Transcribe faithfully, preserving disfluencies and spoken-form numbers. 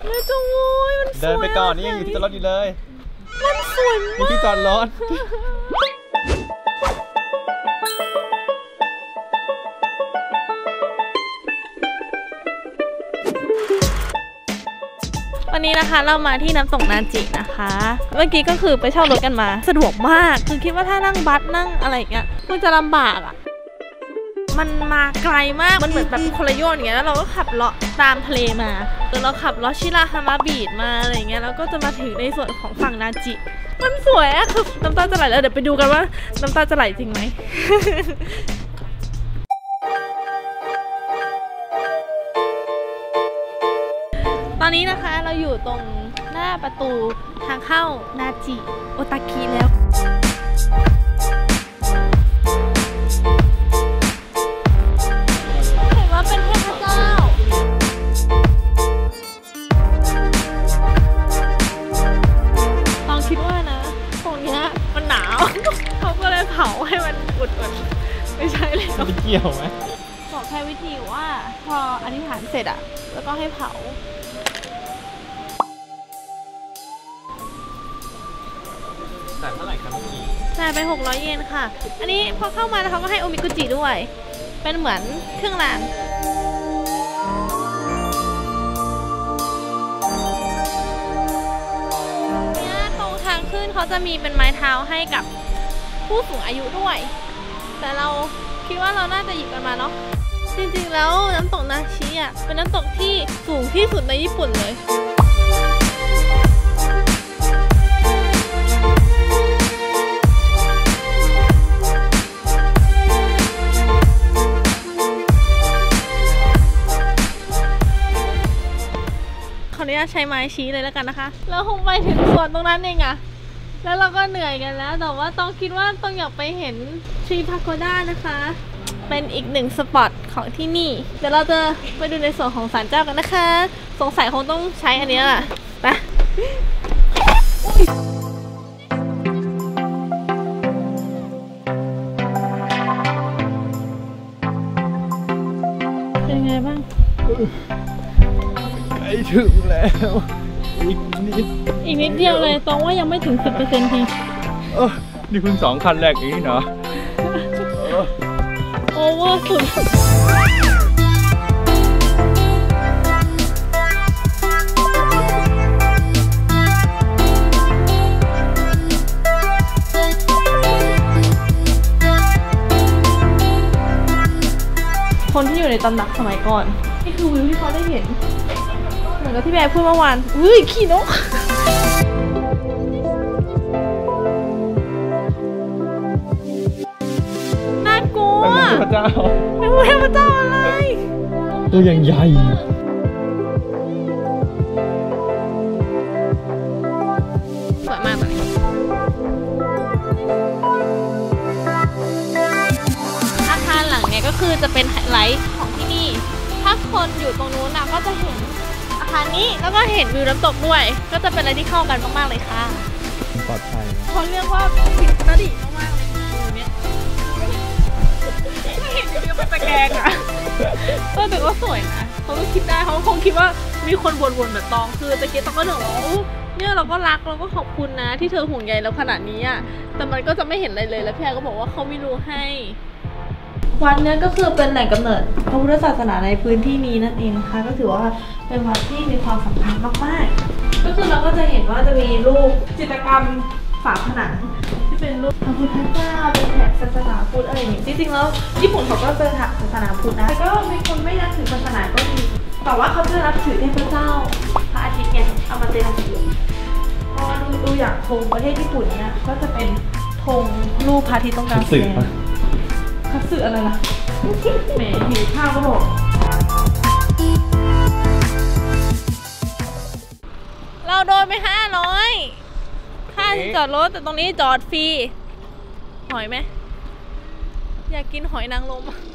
เฮ้ยจังเลยมันสวยเดินไปก่อนนี่ยังอยู่ที่จอดรถอยู่เลยมันสวยมากมีที่จอดรถวันนี้นะคะเรามาที่น้ำตกนาจินะคะเมื่อกี้ก็คือไปเช่ารถกันมาสะดวกมากคือคิดว่าถ้านั่งบัสนั่งอะไรอย่างเงี้ยมันจะลำบากอ่ะมันมาไกลมากมันเหมือนแบบคนละโยนอย่างเงี้ยแล้วเราก็ขับเลาะตามทะเลมาจนเราขับเลาะชิราฮามาบีดมาอะไรอย่างเงี้ยแล้วก็จะมาถึงในส่วนของฝั่งนาจิมันสวยอะคือน้ำตาจะไหลแล้วเดี๋ยวไปดูกันว่าน้ำตาจะไหลจริงไหม ตอนนี้นะคะเราอยู่ตรงหน้าประตูทางเข้านาจิโอตาคิแล้วเห็นว่าเป็นเทพเจ้าลองคิดว่านะตรงนี้มันหนาวเขาก็เลยเผาให้มันอุ่นๆไม่ใช่เลยไม่เกี่ยวไหมบอกแค่วิธีว่าพออธิษฐานเสร็จอะแล้วก็ให้เผาจ่ายเท่าไหร่ครับพี่จ่ายไปหกร้อยเยนค่ะอันนี้พอเข้ามาแล้วเขาก็ให้โอมิกุจิด้วยเป็นเหมือนเครื่องรางเนี่ยตรงทางขึ้นเขาจะมีเป็นไม้เท้าให้กับผู้สูงอายุด้วยแต่เราคิดว่าเราน่าจะหยิบกันมาเนาะจริงๆแล้วน้ำตกนาชิอ่ะเป็นน้ำตกที่สูงที่สุดในญี่ปุ่นเลยขออนุญาตใช้ไม้ชี้เลยแล้วกันนะคะแล้วคงไปถึงส่วนตรงนั้นเองอะแล้วเราก็เหนื่อยกันแล้วแต่ว่าต้องคิดว่าต้องอยากไปเห็นทรีพาโกด้านะคะเป็นอีกหนึ่งสปอตของที่นี่เดี๋ยวเราจะไปดูในส่วนของศาลเจ้ากันนะคะสงสัยคงต้องใช้อันนี้แหละไปเป็นไงบ้างใกล้ถึงแล้วอีกนิดอีกนิดเดียวเลยตรงว่ายังไม่ถึง สิบเปอร์เซ็นต์ ทีเออนี่เพิ่งสองคันแรกเองเนาะโอเวอร์สุดคนที่อยู่ในตำหนักสมัยก่อนนี่คือวิวที่เขาได้เห็นเหมือนกับที่แม่พูดเมื่อวานอุ้ยขี่นกน่ากลัวเป็นเทพเจ้าเป็นเทพเจ้าอะไรตัวอย่างใหญ่สวยมากเลยอาคารหลังเนี้ยก็คือจะเป็นไฮไลท์ของที่นี่ถ้าคนอยู่ตรงนู้นนะก็จะเห็นอาคารนี้แล้วก็เห็นวิวน้ำตกด้วยก็จะเป็นอะไรที่เข้ากันมากๆเลยค่ะปลอดภัยเขาเรียกว่าผิดปกติมากๆเลยวิวเนี้ยเห็นวิวเป็นตะแกรงอะก็แต่ก็สวยนะเขาก็คิดได้เขาคงคิดว่ามีคนวนๆแบบตองคือตะเกียบตองก็เหนือเนี่ยเราก็รักเราก็ขอบคุณนะที่เธอห่วงใยเราขนาดนี้อะแต่มันก็จะไม่เห็นอะไรเลยแล้วพี่แอร์ก็บอกว่าเขาไม่รู้ให้วัดนี้ก็คือเป็นแหล่งกำเนิดพระพุทธศาสนาในพื้นที่นี้นั่นเองนะคะก็ถือว่าเป็นวัดที่มีความสำคัญมากๆก็คือเราก็จะเห็นว่าจะมีรูปจิตรกรรมฝาผนังที่เป็นรูปพระพุทธเจ้าเป็นแถบศาสนาพุทธอะไรอย่างนี้จริงๆแล้วญี่ปุ่นเขาก็เป็นแถบศาสนาพุทธนะแต่ก็มีคนไม่นับถือศาสนาก็มีแต่ว่าเขาจะนับถือเทพเจ้าพระอาทิตย์ไงอามาเตะถือพอดูดูอย่างธงประเทศญี่ปุ่นเนี่ยก็จะเป็นธงรูปพระอาทิตย์ตรงกลางแสดงคัตสึอะไรล่ะแหมหิวข้าวก็บอกเราโดนไปห้าร้อยค่าที่จอดรถแต่ตรงนี้จอดฟรีหอยไหมอยากกินหอยนางรม